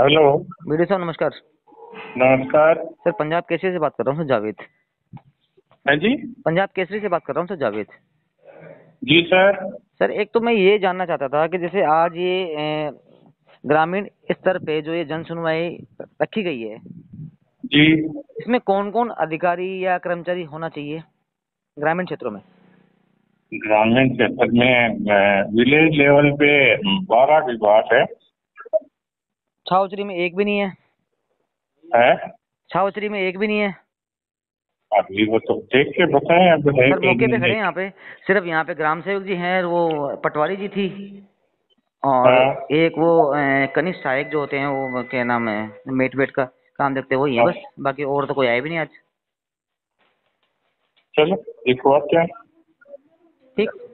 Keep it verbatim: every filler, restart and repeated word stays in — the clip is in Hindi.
हेलो। वीडियो साहब नमस्कार। नमस्कार। सर पंजाब केसरी से बात कर रहा हूँ सर जावेद। है जी। पंजाब केसरी से बात कर रहा हूँ सर जावेद। जी सर। सर एक तो मैं ये जानना चाहता था कि जैसे आज ये अ, ग्रामीण स्तर पे जो ये जन सुनवाई रखी गई है, जी। इसमें कौन कौन अधिकारी या कर्मचारी होना चाहिए ग्रामीण क्षेत्रों में? ग्रामीण क्षेत्र में विलेज लेवल पे बारह विभाग है। छावचरी में एक भी नहीं है? है। छावचरी में एक भी नहीं है? अभी वो तो देख के बताएं, अब है सर कहीं मौके पे नहीं खड़े हैं है। यहाँ पे। सिर्फ यहाँ पे ग्राम सेवक जी हैं, वो पटवारी जी थी, और हाँ। एक वो अ, कनिष्ठ सहायक जो होते हैं, वो क्या नाम है, मेट वेट का काम देखते हैं, वही है हाँ। बस। बाकी और तो कोई आया भी नहीं आज। चलो देखो आप क्या। ठीक।